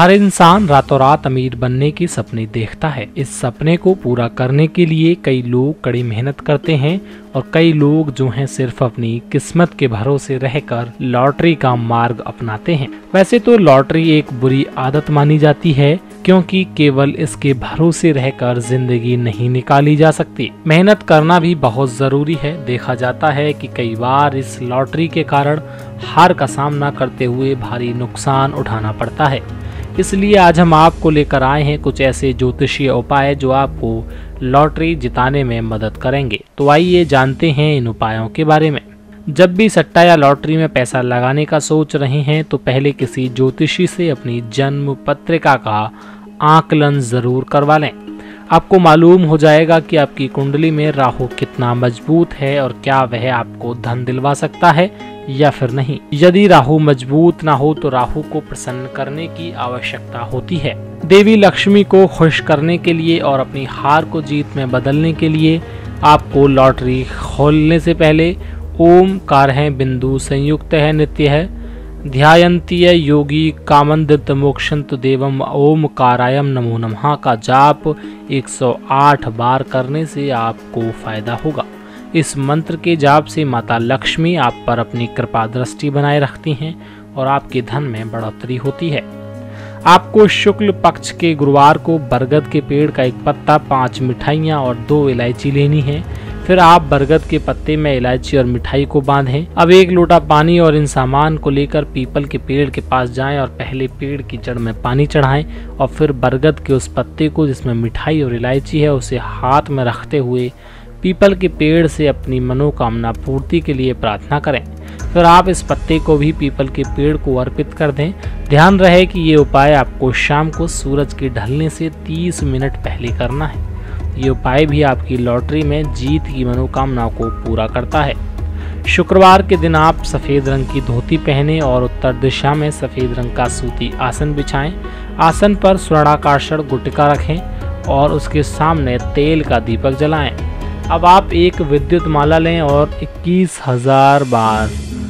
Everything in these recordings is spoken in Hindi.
हर इंसान रातों रात अमीर बनने के सपने देखता है। इस सपने को पूरा करने के लिए कई लोग कड़ी मेहनत करते हैं और कई लोग जो हैं सिर्फ अपनी किस्मत के भरोसे रहकर लॉटरी का मार्ग अपनाते हैं। वैसे तो लॉटरी एक बुरी आदत मानी जाती है, क्योंकि केवल इसके भरोसे रहकर जिंदगी नहीं निकाली जा सकती। मेहनत करना भी बहुत जरूरी है। देखा जाता है कि कई बार इस लॉटरी के कारण हार का सामना करते हुए भारी नुकसान उठाना पड़ता है। इसलिए आज हम आपको लेकर आए हैं कुछ ऐसे ज्योतिषीय उपाय जो आपको लॉटरी जिताने में मदद करेंगे। तो आइए जानते हैं इन उपायों के बारे में। जब भी सट्टा या लॉटरी में पैसा लगाने का सोच रहे हैं तो पहले किसी ज्योतिषी से अपनी जन्म पत्रिका का आकलन जरूर करवा लें। आपको मालूम हो जाएगा कि आपकी कुंडली में राहु कितना मजबूत है और क्या वह आपको धन दिलवा सकता है या फिर नहीं। यदि राहु मजबूत ना हो तो राहु को प्रसन्न करने की आवश्यकता होती है। देवी लक्ष्मी को खुश करने के लिए और अपनी हार को जीत में बदलने के लिए आपको लॉटरी खोलने से पहले ओम कारः बिंदु संयुक्त है नित्य है ध्यायन्तीय योगी कामंदित मोक्षंत देवम ओम कारायम नमो नमः का जाप 108 बार करने से आपको फायदा होगा। इस मंत्र के जाप से माता लक्ष्मी आप पर अपनी कृपा दृष्टि बनाए रखती हैं और आपके धन में बढ़ोतरी होती है। आपको शुक्ल पक्ष के गुरुवार को बरगद के पेड़ का एक पत्ता, 5 मिठाइयाँ और 2 इलायची लेनी है। फिर आप बरगद के पत्ते में इलायची और मिठाई को बांधें। अब 1 लोटा पानी और इन सामान को लेकर पीपल के पेड़ के पास जाएं और पहले पेड़ की जड़ में पानी चढ़ाएं और फिर बरगद के उस पत्ते को जिसमें मिठाई और इलायची है उसे हाथ में रखते हुए पीपल के पेड़ से अपनी मनोकामना पूर्ति के लिए प्रार्थना करें। फिर आप इस पत्ते को भी पीपल के पेड़ को अर्पित कर दें। ध्यान रहे कि ये उपाय आपको शाम को सूरज के ढलने से 30 मिनट पहले करना है। ये उपाय भी आपकी लॉटरी में जीत की मनोकामना को पूरा करता है। शुक्रवार के दिन आप सफेद रंग की धोती पहने और उत्तर दिशा में सफेद रंग का सूती आसन बिछाएं। आसन पर स्वर्णाकार गुटिका रखें और उसके सामने तेल का दीपक जलाएं। अब आप एक विद्युत माला लें और 21,000 बार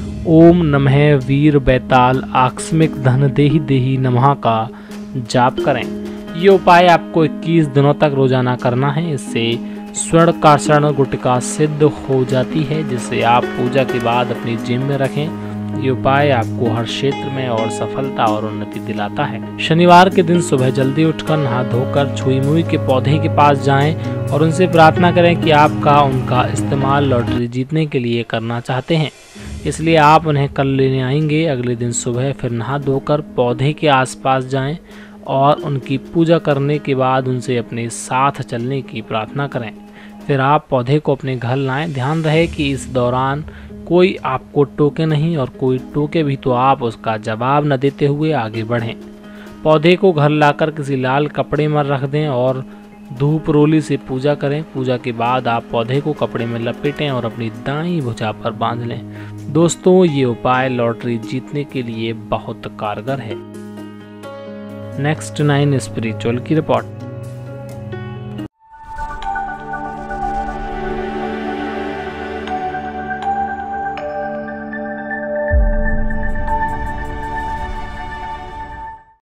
ओम नमः वीर बैताल आकस्मिक धन देहि देहि नमः का जाप करें। ये उपाय आपको 21 दिनों तक रोजाना करना है। इससे स्वर्णाकार गुटिका सिद्ध हो जाती है, जिसे आप पूजा के बाद अपनी जेब में रखें। ये उपाय आपको हर क्षेत्र में और सफलता और उन्नति दिलाता है। शनिवार के दिन सुबह जल्दी उठकर नहा धोकर छुई मुई के पौधे के पास जाएं और उनसे प्रार्थना करें कि आपका उनका इस्तेमाल लॉटरी जीतने के लिए करना चाहते हैं, इसलिए आप उन्हें कल लेने आएंगे। अगले दिन सुबह फिर नहा धोकर पौधे के आसपास जाएं और उनकी पूजा करने के बाद उनसे अपने साथ चलने की प्रार्थना करें। फिर आप पौधे को अपने घर लाएं। ध्यान रहे कि इस दौरान कोई आपको टोके नहीं और कोई टोके भी तो आप उसका जवाब न देते हुए आगे बढ़ें। पौधे को घर लाकर किसी लाल कपड़े में रख दें और धूप रोली से पूजा करें। पूजा के बाद आप पौधे को कपड़े में लपेटें और अपनी दाईं भुजा पर बांध लें। दोस्तों, ये उपाय लॉटरी जीतने के लिए बहुत कारगर है। नेक्स्ट 9 स्पिरिचुअल की रिपोर्ट।